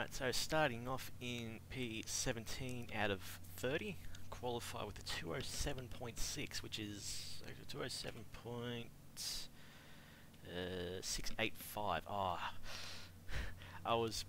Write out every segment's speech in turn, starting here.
Alright, so starting off in P17 out of 30, qualify with a 207.6, which is 207.685. I was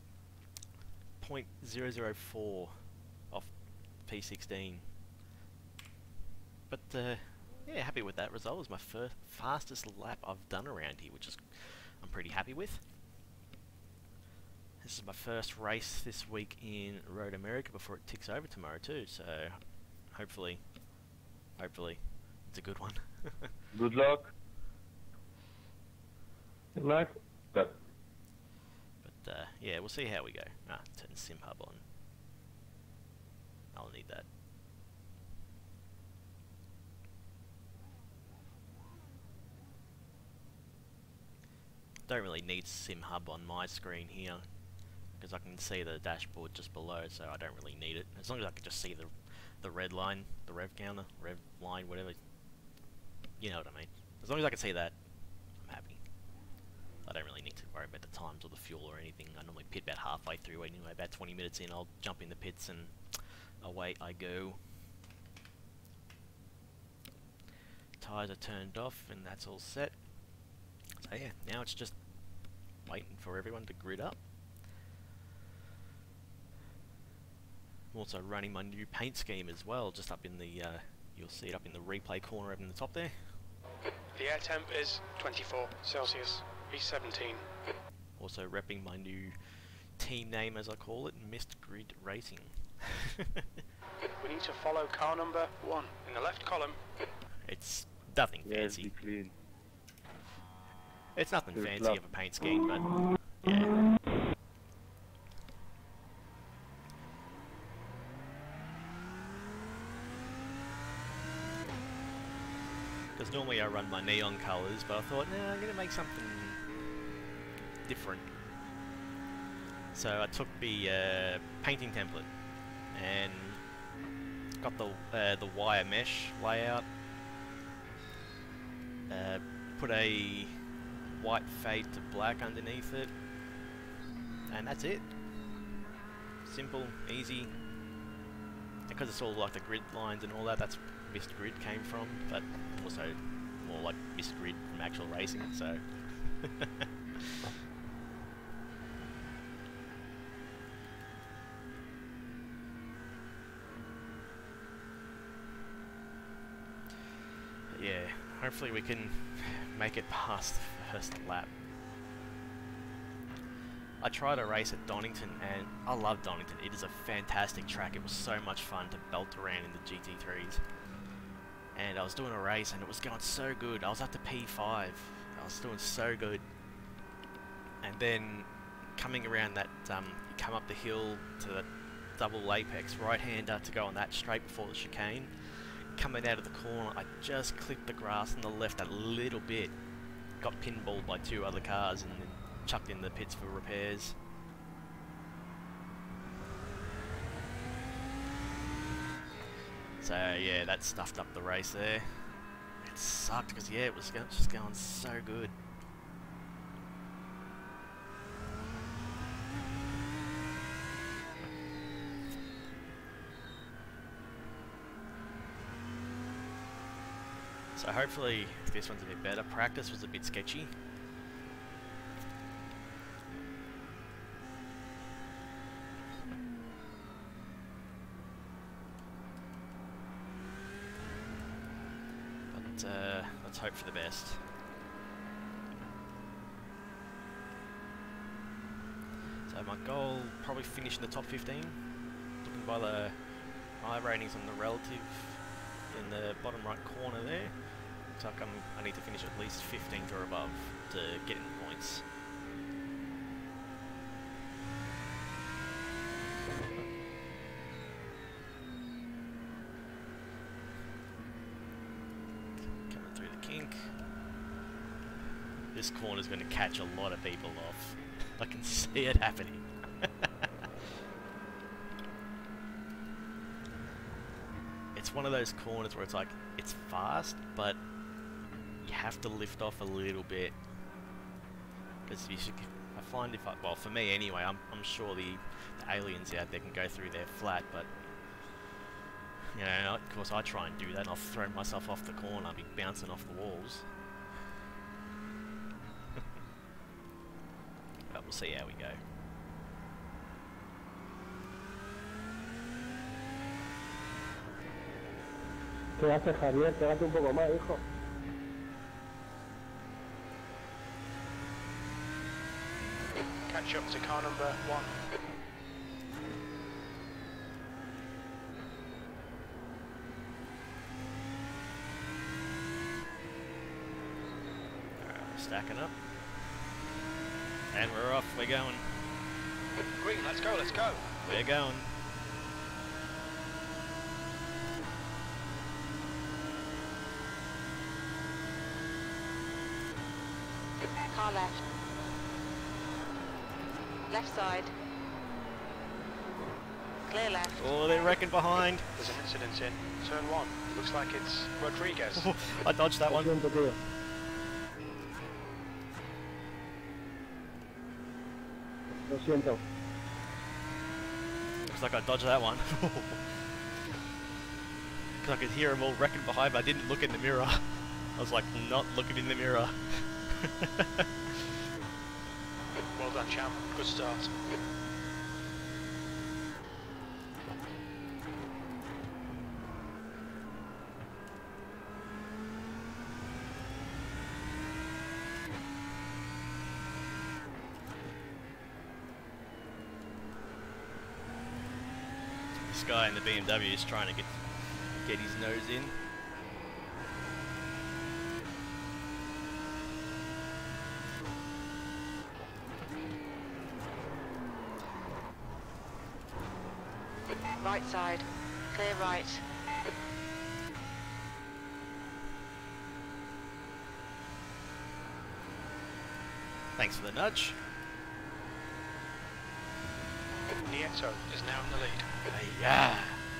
0.004 off P16. But yeah, happy with that result. It was my fastest lap I've done around here, which is I'm pretty happy with. This is my first race this week in Road America before it ticks over tomorrow too, so hopefully it's a good one. Good luck. Good luck. But yeah, we'll see how we go. Turn the sim hub on. I'll need that. Don't really need sim hub on my screen here, because I can see the dashboard just below, so I don't really need it. As long as I can just see the red line, the rev counter, rev line, whatever. You know what I mean. As long as I can see that, I'm happy. I don't really need to worry about the times or the fuel or anything. I normally pit about halfway through anyway. About 20 minutes in, I'll jump in the pits and away I go. Tyres are turned off and that's all set. So yeah, now it's just waiting for everyone to grid up. I'm also running my new paint scheme as well, just up in the, you'll see it up in the replay corner up in the top there. The air temp is 24 Celsius, P17. Also repping my new team name, as I call it, Mist Grid Racing. We need to follow car number 1 in the left column. It's nothing fancy. Be clean. It's nothing fancy of a paint scheme, but yeah. Because normally I run my neon colours, but I thought, nah, I'm going to make something different. So I took the painting template and got the wire mesh layout, put a white fade to black underneath it, and that's it. Simple, easy. Because it's all like the grid lines and all that, that's Mist Grid came from, but also more like Mist Grid from actual racing, so yeah, hopefully we can make it past the first lap. I tried a race at Donington and I love Donington. It is a fantastic track. It was so much fun to belt around in the GT3s. And I was doing a race and it was going so good. I was up to P5. I was doing so good. And then coming around that, you come up the hill to the double apex right-hander to go on that straight before the chicane. Coming out of the corner, I just clipped the grass on the left a little bit. Got pinballed by 2 other cars and then chucked in the pits for repairs. So yeah, that stuffed up the race there. It sucked because yeah, it was just going so good. So hopefully this one's a bit better. Practice was a bit sketchy. But let's hope for the best. So my goal, probably finish in the top 15. Looking by the iRatings on the relative in the bottom right corner there. Looks like I need to finish at least 15th or above to get in the points. Coming through the kink. This corner is going to catch a lot of people off. I can see it happening. It's one of those corners where it's like, it's fast, but you have to lift off a little bit. Because I find if I, well, for me anyway, I'm sure the aliens out there can go through there flat, but you know, of course I try and do that and I'll throw myself off the corner, I'll be bouncing off the walls. But we'll see how we go. ¿Qué haces, Javier? Pégate un poco más, hijo. Catch up to car number 1. Alright, we're stacking up. And we're off, we're going. Green, let's go, let's go. We're going. Car left. Left side. Clear left. Oh, they're wrecking behind. There's an incident in turn 1. Looks like it's Rodriguez. I dodged that Lo one. siento, tío. Lo siento. Looks like I dodged that one. Because I could hear them all wrecking behind, but I didn't look in the mirror. I was like, not looking in the mirror. Well done, champ. Good start. This guy in the BMW is trying to get his nose in. Right side. Clear right. Thanks for the nudge. Nieto is now in the lead. Yeah.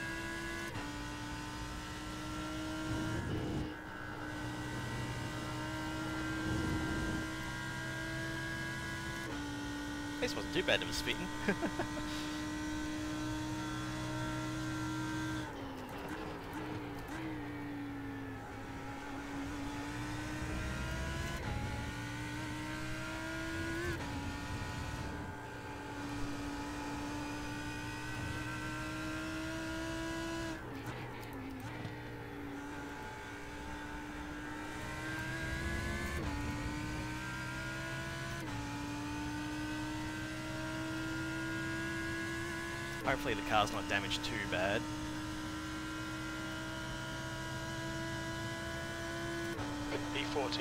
This wasn't too bad of a spin. Hopefully the car's not damaged too bad. B14.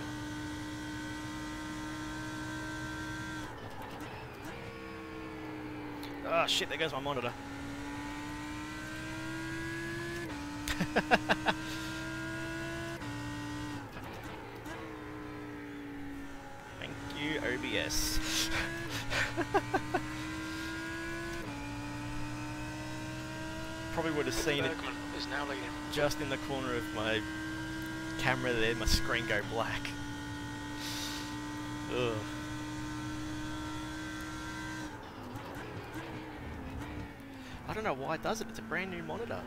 Oh shit, there goes my monitor. Thank you, OBS. Probably would have seen it Bergman is now leading. just in the corner of my camera there, my screen go black. Ugh. I don't know why it does it, it's a brand new monitor.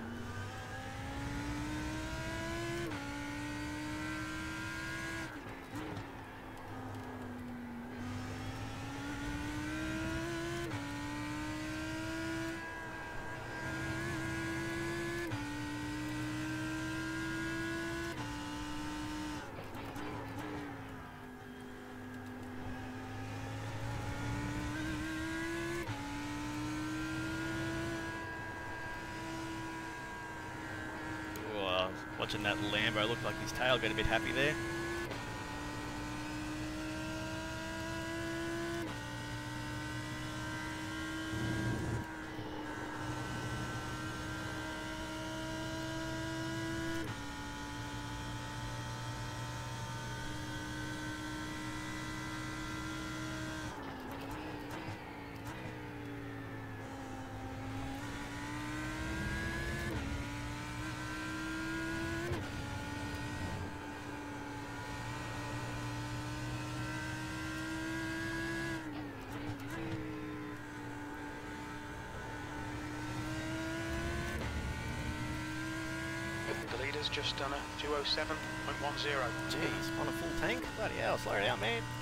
Watching that Lambo, looked like his tail got a bit happy there. kilometres, just done a 207.10. Jeez, on a full tank? Bloody hell, slow it out, man.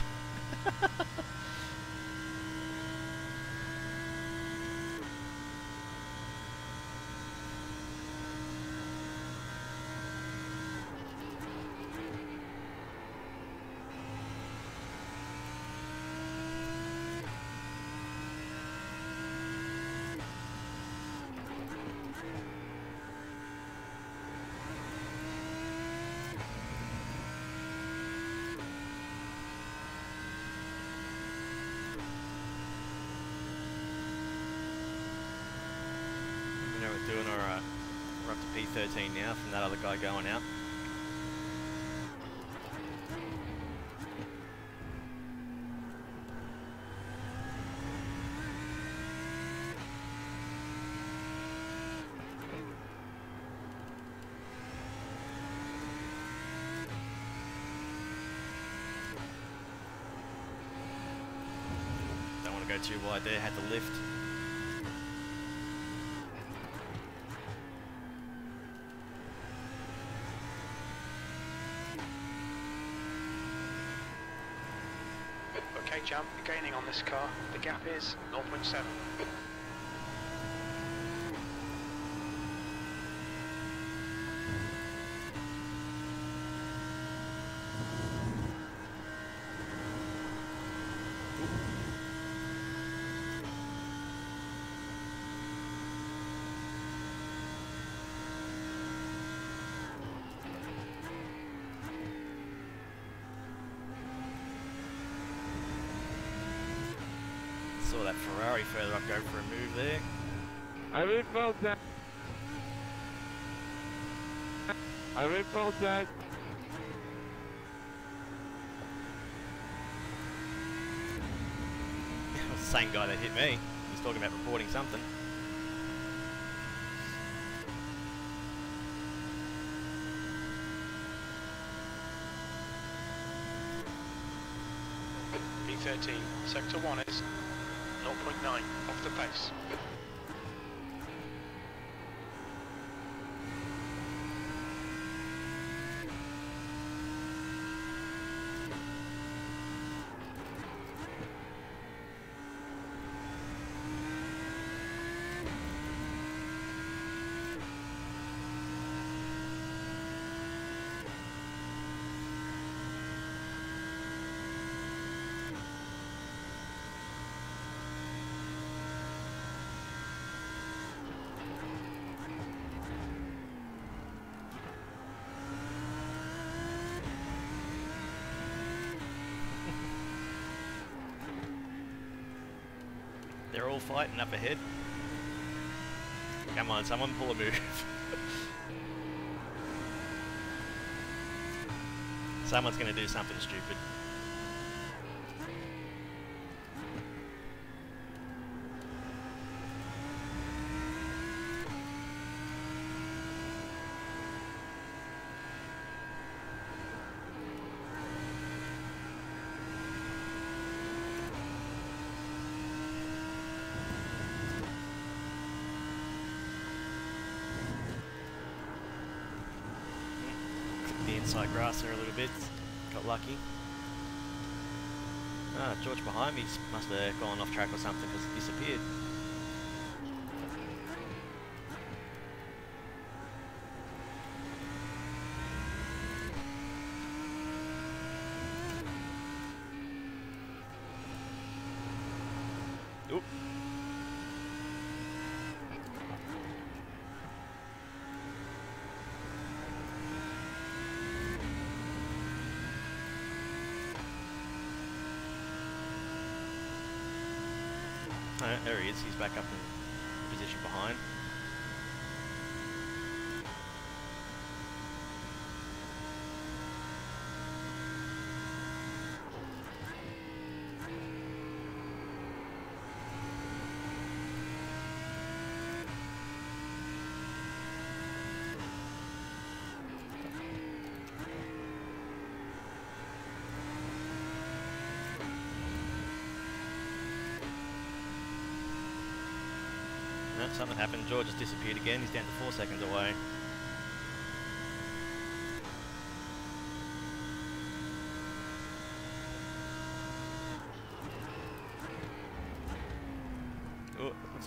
We're doing alright. We're up to P13 now from that other guy going out. Don't want to go too wide there, had to lift. Okay, Jam, you're gaining on this car. The gap is 0.7. Saw that Ferrari further up go for a move there. I will fault that. I will fault that. It was the same guy that hit me. He's talking about reporting something. P13, sector 1 is 0.9 off the pace. They're all fighting up ahead. Come on, someone pull a move. Someone's going to do something stupid. The inside grass there a little bit, got lucky. Ah, George behind me must have gone off track or something because it disappeared. Oop. Oh, there he is, he's back up in position behind. No, something happened. George has disappeared again. He's down to 4 seconds away.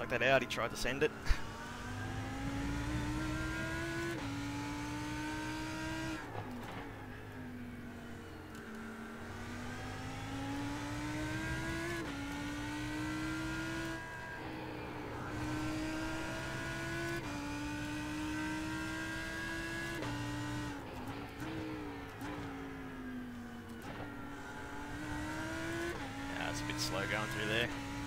like that Audi tried to send it. It's a bit slow going through there.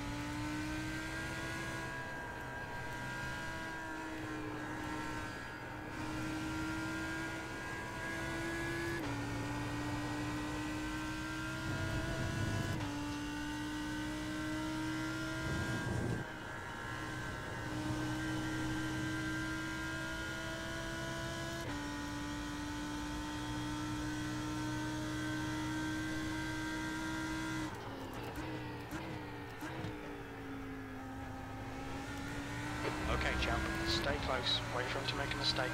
Okay, champ, stay close. Wait for him to make a mistake.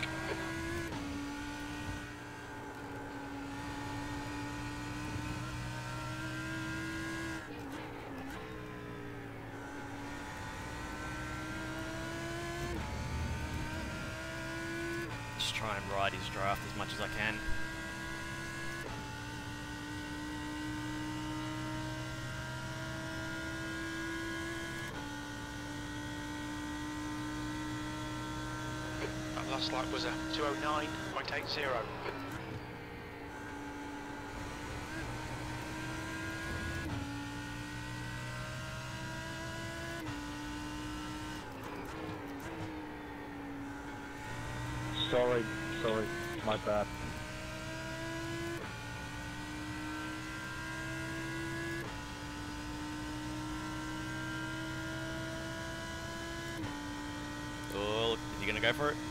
Just try and ride his draft as much as I can. That last lap was a 209.80. Sorry, my bad. Oh, is he gonna go for it?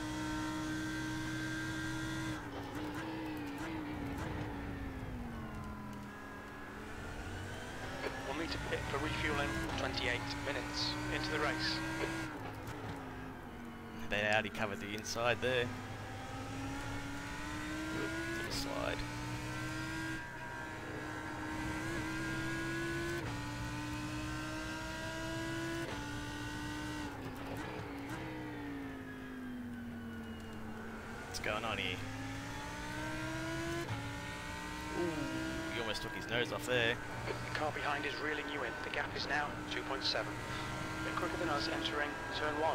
We'll need to pit for refueling 28 minutes into the race. That Audi covered the inside there. Little slide. What's going on here? Ooh, he almost took his nose off there. The car behind is reeling you in. The gap is now 2.7. A bit quicker than us entering turn 1.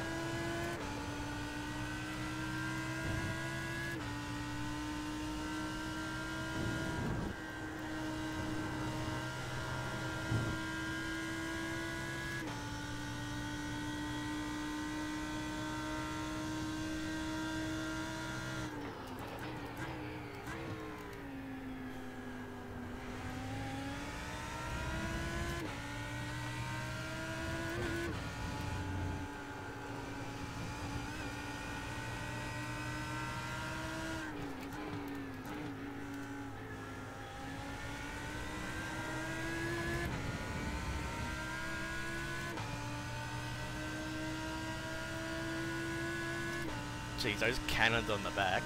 Jeez, those cannons on the back.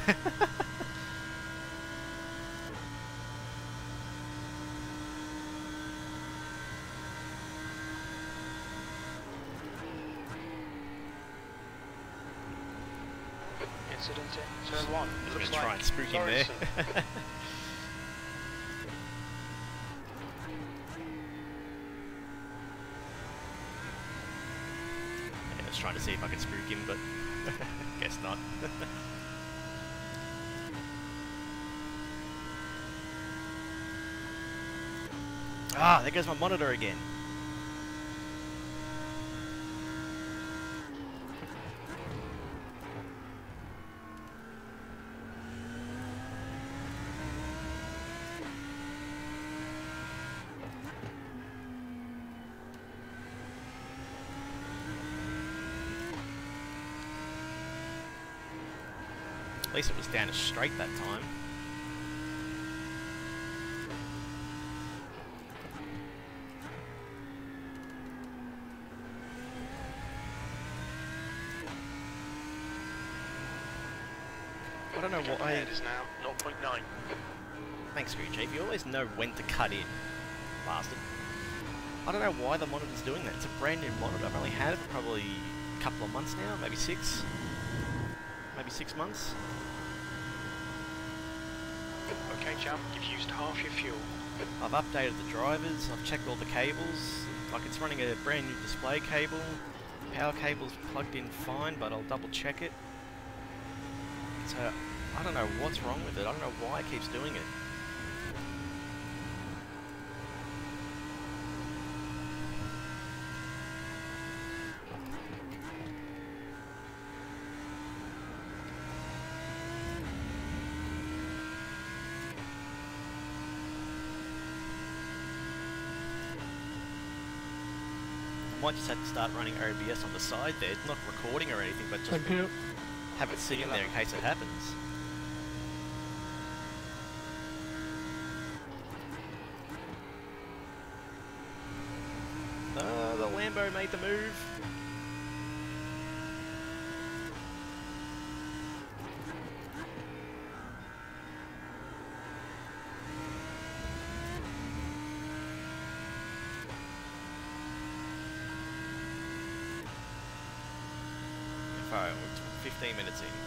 Incident in turn 1. It looks Gonna try like and spook him there. Sorensen. I was trying to see if I could spook him, but guess not. Ah, there goes my monitor again. At least it was down a straight that time. I don't know The gap why. ahead is now 0.9. Thanks, Crew Chief. You always know when to cut in, bastard. I don't know why the monitor's doing that. It's a brand new monitor. I've only had it for probably a couple of months now, maybe 6 months. Okay, champ, you've used half your fuel. I've updated the drivers, I've checked all the cables, like it's running a brand new display cable, power cable's plugged in fine, but I'll double check it. So, I don't know what's wrong with it, I don't know why it keeps doing it. I might just have to start running OBS on the side there, not recording or anything, but just Thank you. have it sitting there in case it happens. The Lambo made the move. Alright, we're 15 minutes in.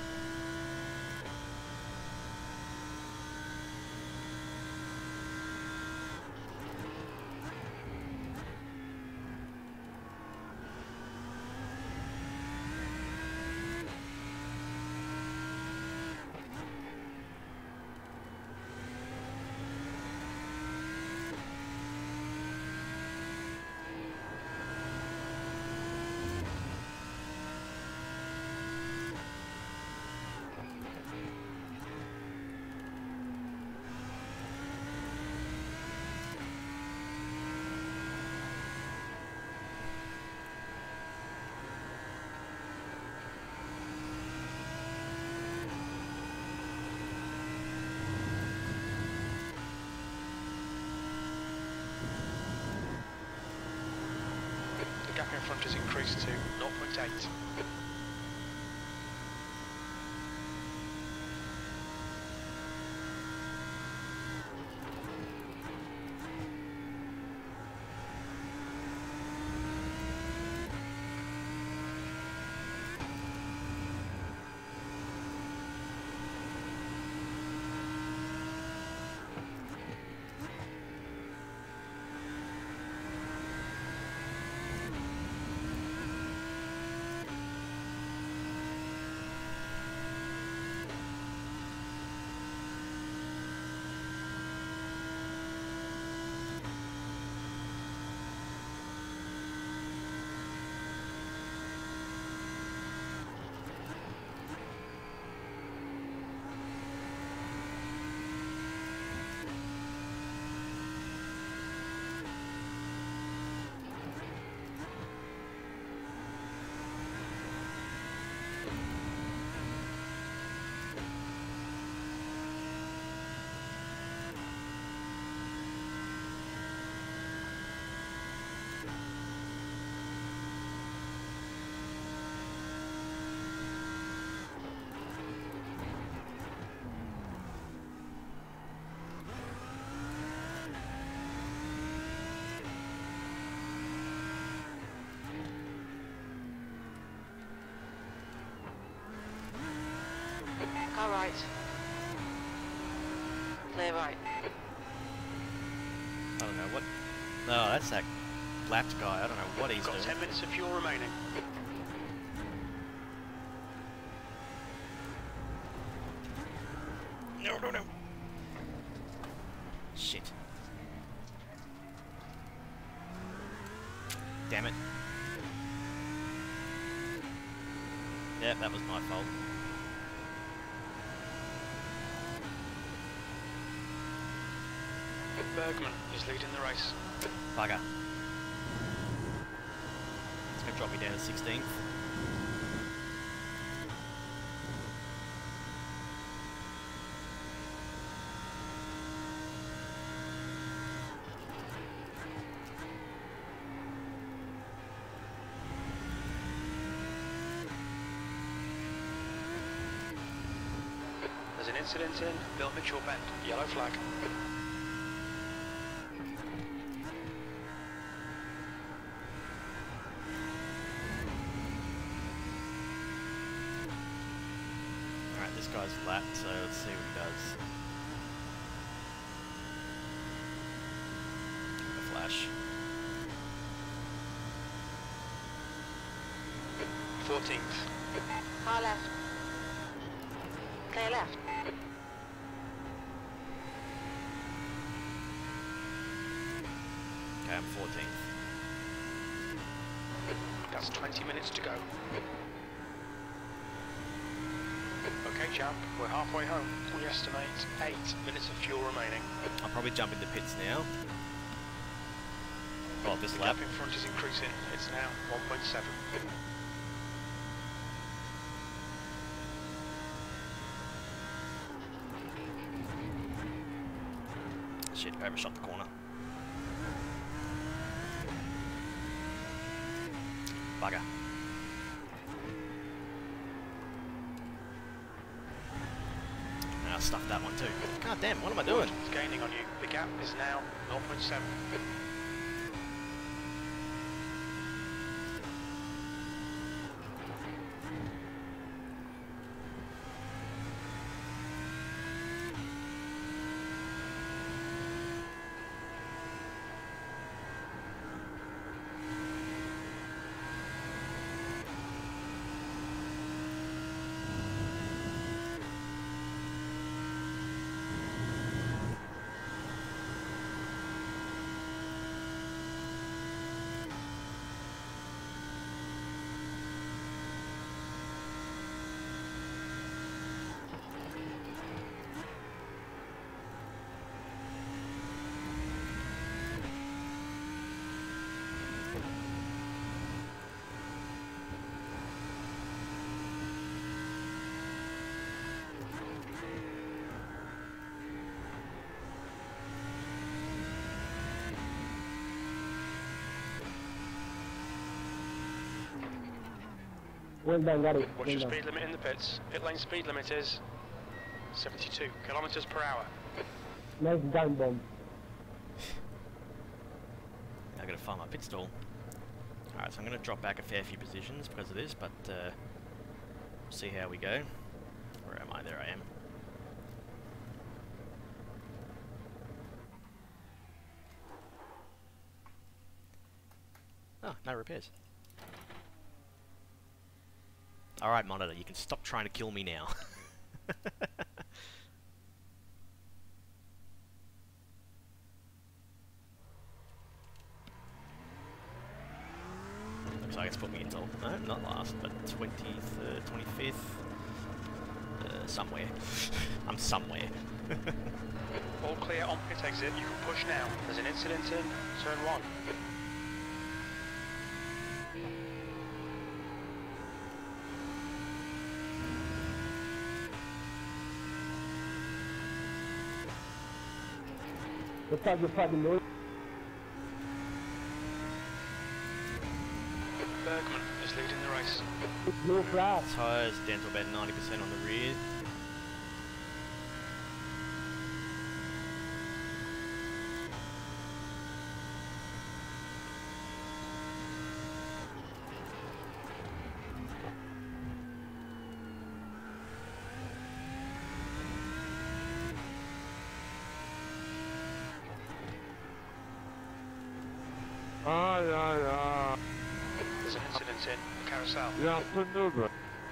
The gap in front has increased to 0.8. Car right. Clear right. I don't know what... No, that's that lapped guy, I don't know what he's Got doing. 10 minutes of fuel remaining. No. Shit. Damn it. Yeah, that was my fault. Bergman is leading the race. Bugger. It's going to drop me down to 16th. There's an incident in Bill Mitchell Bend. Yellow flag. this guy's lap, so let's see what he does. The flash. 14th. Car left. Clear left. Okay, I'm 14th. That's 20 minutes to go. Okay, champ, we're halfway home. We estimate 8 minutes of fuel remaining. I'll probably jump into pits now. Oh, this The lap. gap in front is increasing. It's now 1.7. Shit, overshot the corner. Bugger. And I stuffed that one too. God damn, what am I doing? It's gaining on you. The gap is now 0.7. Well done, Gary. What's Well your done. speed limit in the pits? Pit lane speed limit is 72 kilometers per hour. Nice done, Bomb. I gotta find my pit stall. Alright, so I'm gonna drop back a fair few positions because of this, but we'll see how we go. Where am I? There I am. Oh, no repairs. Alright, monitor, you can stop trying to kill me now. Looks like it's put me until, no, not last, but 23rd, 25th. Somewhere. I'm somewhere. All clear on pit exit. You can push now. There's an incident in turn 1. What's up, you're probably noise. Bergman is leading the race. No flash. Tyres down to about 90% on the rear. Yeah. There's an incident in the carousel. Yeah, maneuver.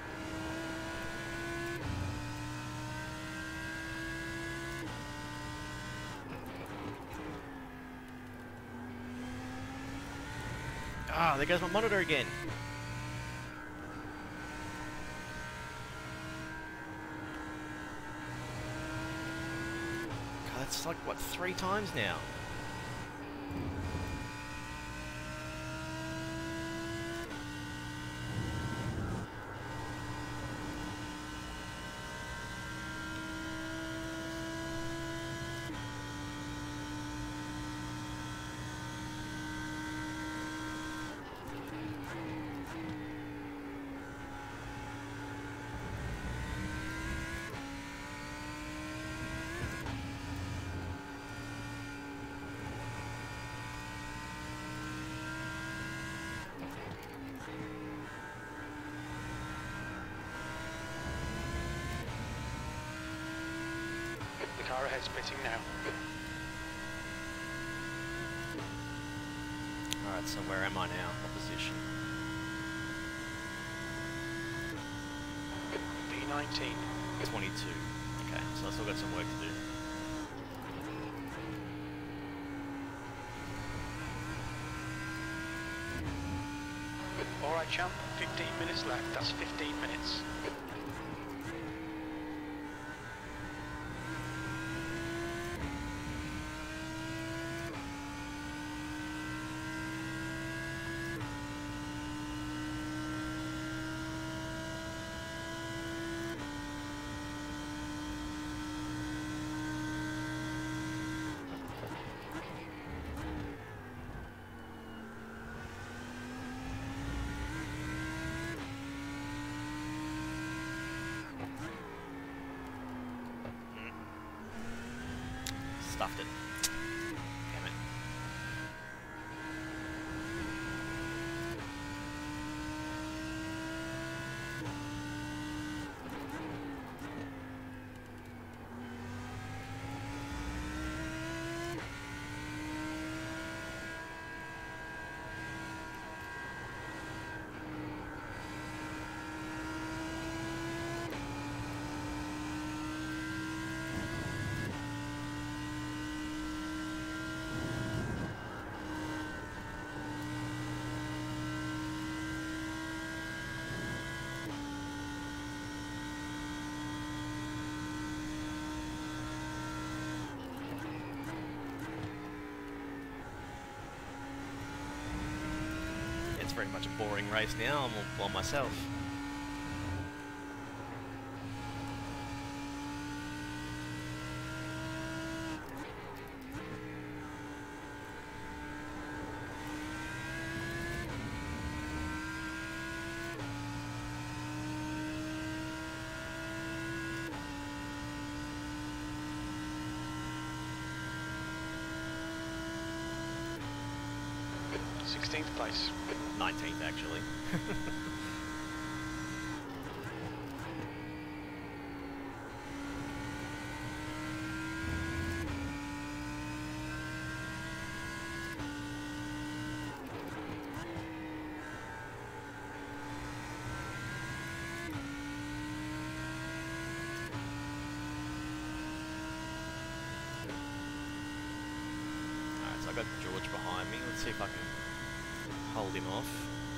Ah, there goes my monitor again. God, that's like, what, 3 times now? heads pitting now. Alright, so where am I now? What position? P19. 22. Okay, so I still got some work to do. Alright champ, 15 minutes left, that's 15 minutes. Stuffed it. Damn it. It's very much a boring race now. I'm all by myself. Sixteenth place. 19th actually. Alright, so I got George behind me. Let's see if I can hold him off.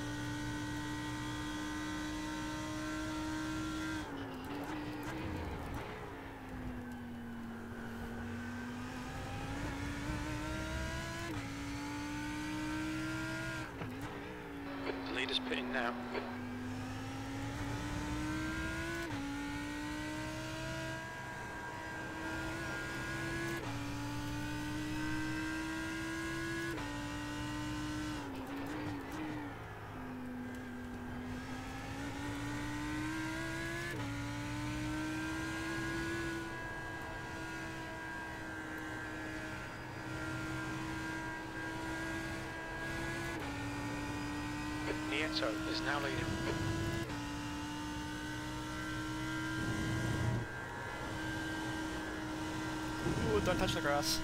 Leader's pitting now. Nieto is now leading. Ooh, don't touch the grass.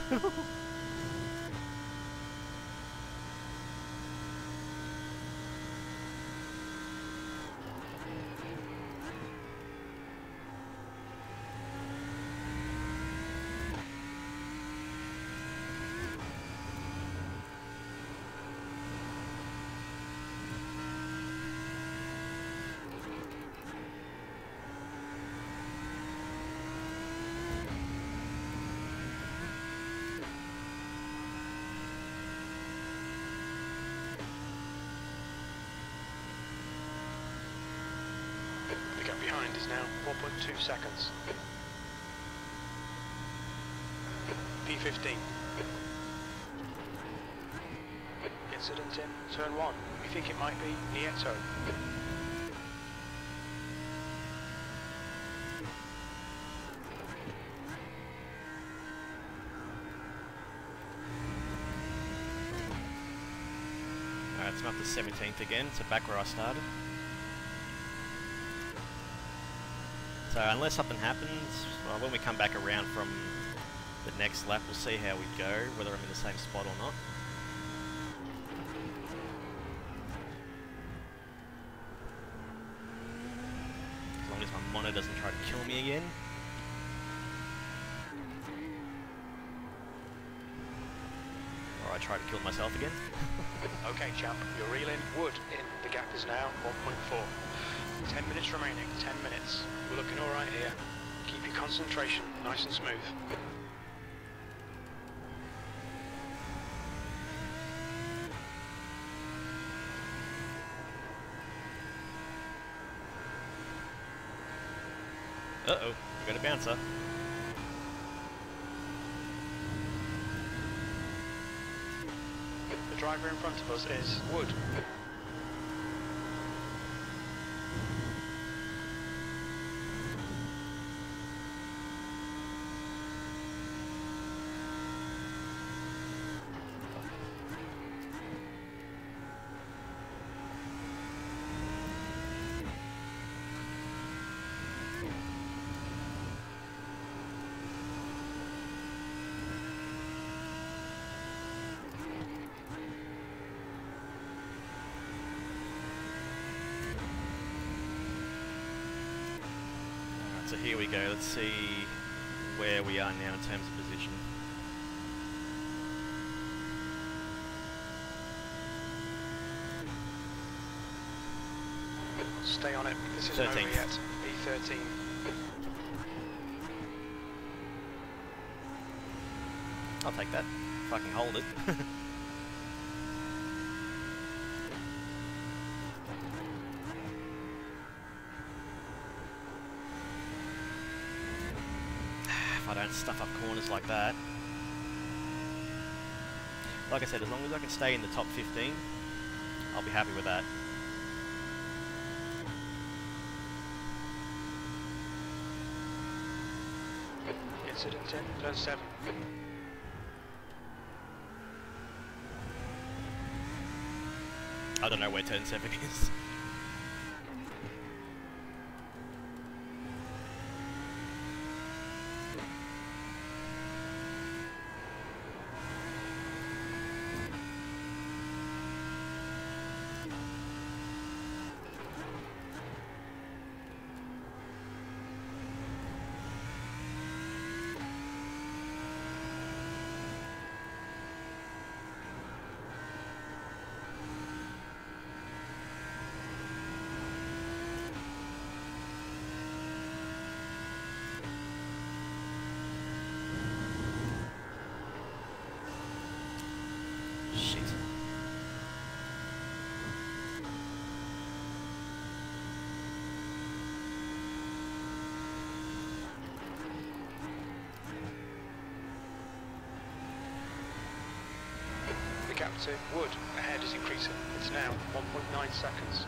The gap behind is now 4.2 seconds. P15. Incident in turn 1. We think it might be Nieto. Alright, it's not the 17th again, so back where I started. So unless something happens, well, when we come back around from the next lap, we'll see how we go, whether I'm in the same spot or not. As long as my monitor doesn't try to kill me again. Or I try to kill myself again. Okay, champ, you're reeling. Wood in. The gap is now 1.4. 10 minutes remaining. 10 minutes. We're looking all right here. Keep your concentration nice and smooth. Uh-oh, we got a bouncer. The driver in front of us is Wood. So here we go, let's see where we are now in terms of position. Stay on it. This isn't over 13th. yet. B13. I'll take that. If I can hold it. If I don't stuff up corners like that. Like I said, as long as I can stay in the top 15, I'll be happy with that. Incident in turn 7. I don't know where turn 7 is. Shit. The gap to Wood ahead is increasing. It's now 1.9 seconds.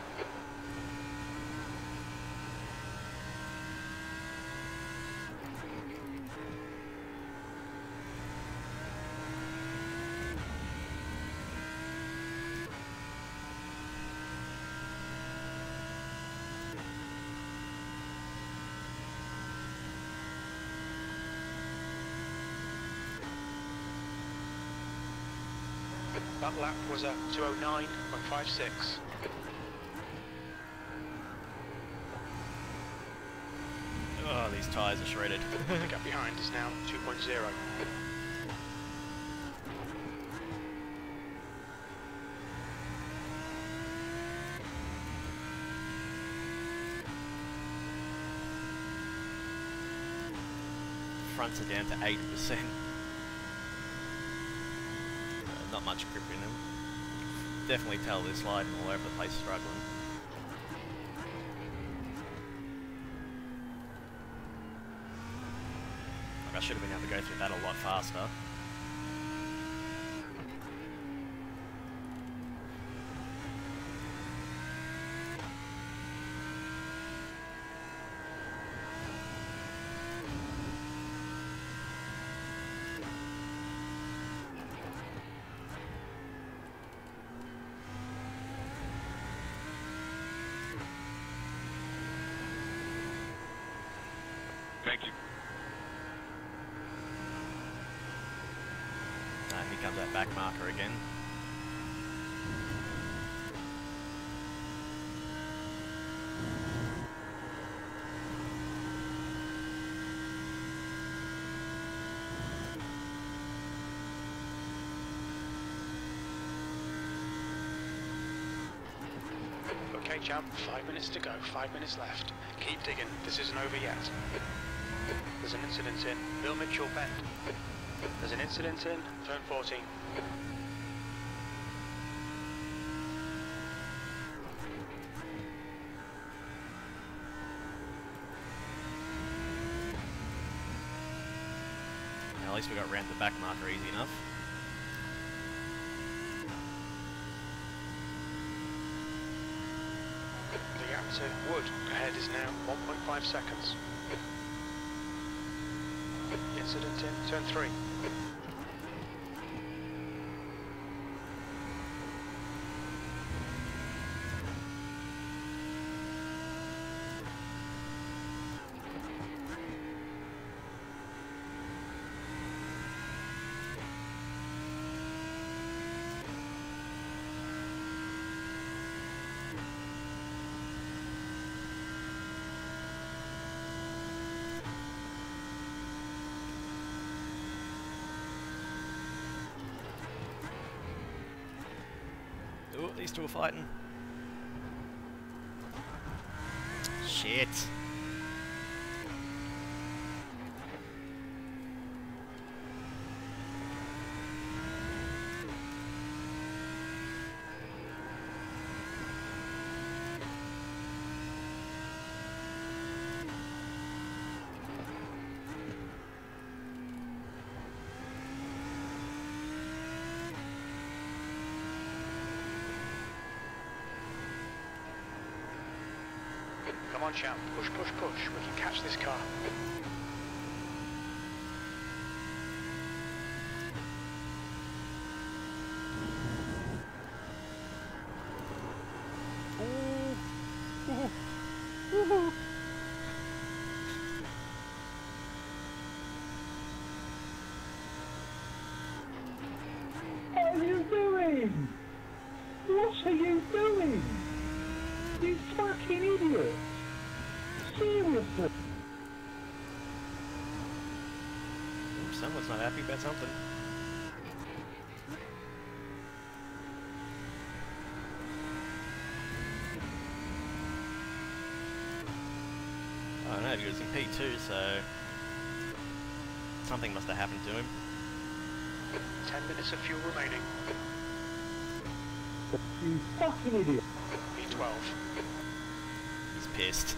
That lap was a 209.56. Oh, these tyres are shredded. The gap behind is now 2.0. Fronts are down to 80%. Not much grip in them. Definitely tell they're sliding all over the place, struggling. Like I should have been able to go through that a lot faster. comes that back marker again. Okay, champ, 5 minutes to go, 5 minutes left. Keep digging, this isn't over yet. There's an incident in Bill Mitchell Bend. There's an incident in turn 14. Now, at least we got round the back marker easy enough. The gap to Wood ahead is now 1.5 seconds. Incident in turn 3. Ooh, these two are fighting. Shit. Come on, champ. Push, push, push. We can catch this car. What are you doing? What are you doing? You fucking idiot! Seriously? Someone's not happy about something. Oh no, he was in P2, so something must have happened to him. 10 minutes of fuel remaining. You fucking idiot! P12. He's pissed.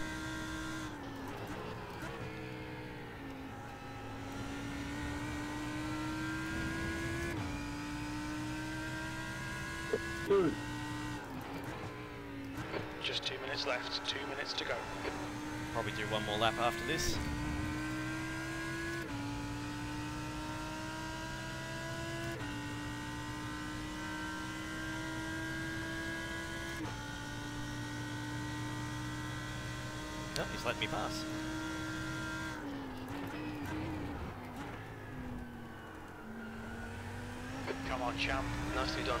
Dude, Just 2 minutes left. 2 minutes to go. Probably do one more lap after this. No, he's letting me pass. Come on, champ. Nicely done.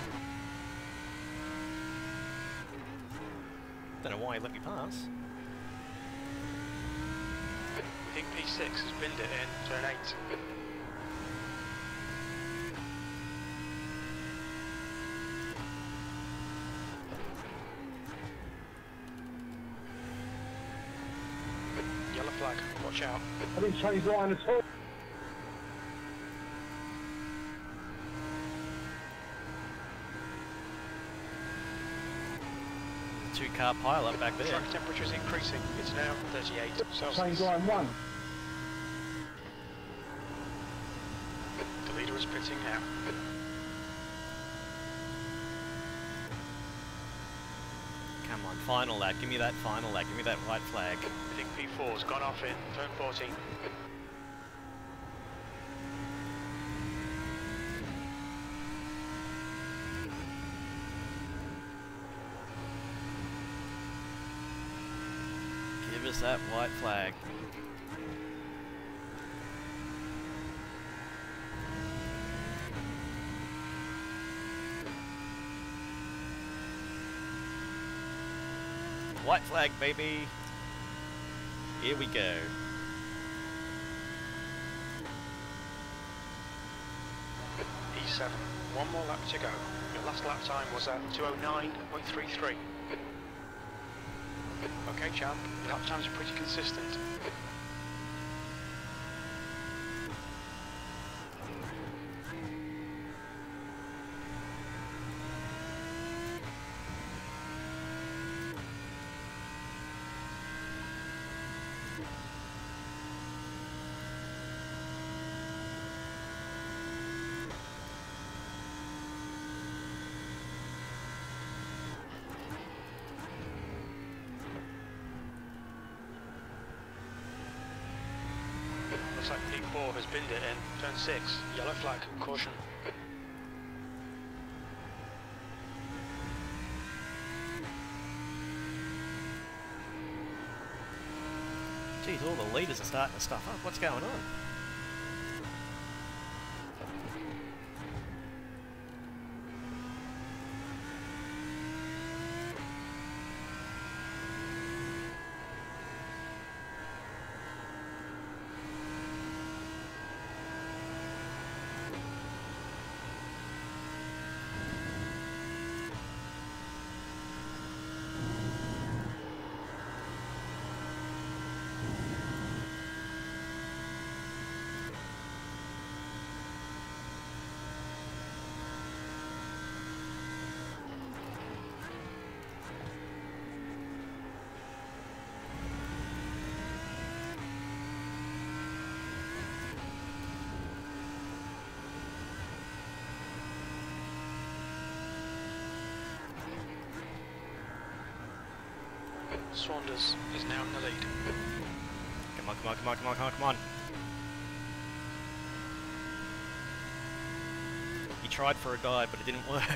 Don't know why he let me pass. I think P6 has binned it in turn 8. Yellow flag. Watch out. I didn't change line at all. Two-car pile-up back there. Track temperature is increasing. It's now 38 Celsius. Change line 1. The leader is pitting now. Come on, final lap. Give me that final lap. Give me that white flag. I think P4's gone off in turn 14. Give us that white flag. White flag, baby. Here we go. E7. One more lap to go. Your last lap time was at 209.33. Okay, champ. Your lap times are pretty consistent. Looks like P4 has binned it in turn 6. Yellow flag, caution. Geez, all the leaders are starting to stuff up. What's going on? Saunders is now in the lead. Come on, come on, come on, come on, come on, come on. He tried for a dive, but it didn't work.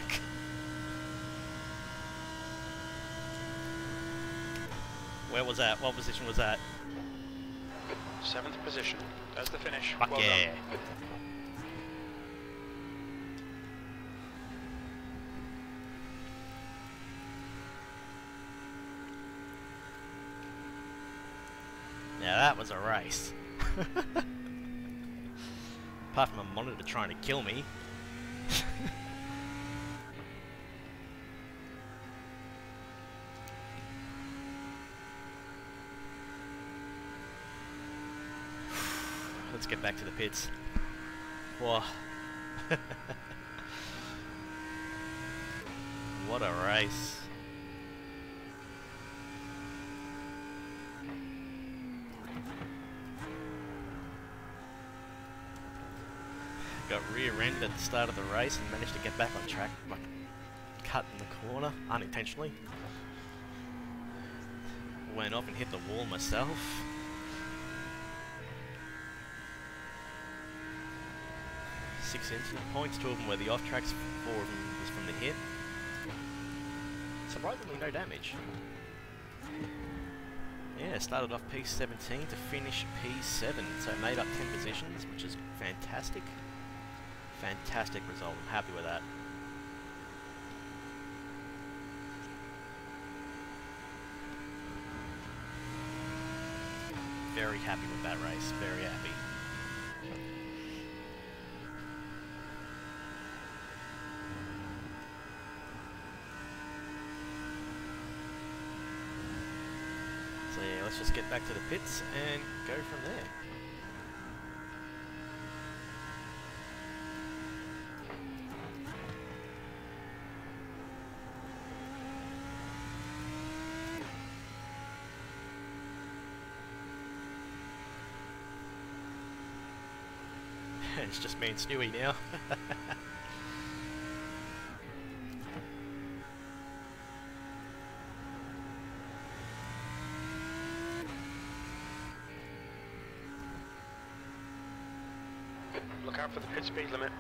Where was that? What position was that? 7th position. There's the finish. Fuck Well yeah. done. Now that was a race. Apart from a monitor trying to kill me. Let's get back to the pits. Whoa. What a race. Got rear-ended at the start of the race and managed to get back on track. Like, cut in the corner, unintentionally. Went off and hit the wall myself. Six incident points, 2 of them were the off-tracks, 4 of them was from the hit. Surprisingly no damage. Yeah, started off P17 to finish P7, so made up 10 positions, which is fantastic. Fantastic result, I'm happy with that. Very happy with that race, very happy. So yeah, let's just get back to the pits and go from there. It's just me and Stewie now. Look out for the pit speed limit.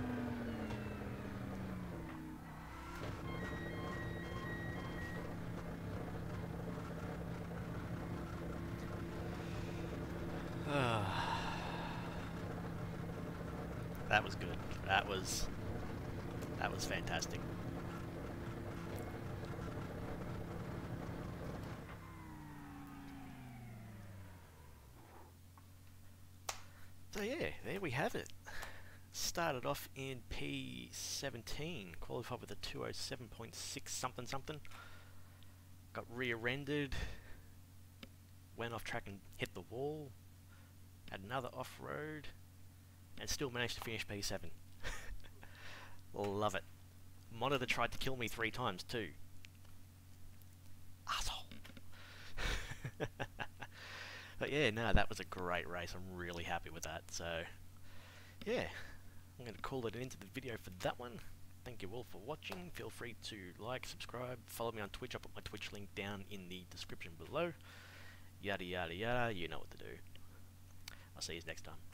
That was good. That was fantastic. have it. Started off in P17, qualified with a 207.6 something something. Got rear-ended, went off track and hit the wall, had another off-road, and still managed to finish P7. Love it. Monitor tried to kill me 3 times too. Asshole. But yeah, no, that was a great race. I'm really happy with that. So, yeah, I'm going to call it into the video for that one. Thank you all for watching. Feel free to like, subscribe, follow me on Twitch. I'll put my Twitch link down in the description below. Yada yada yada, you know what to do. I'll see you next time.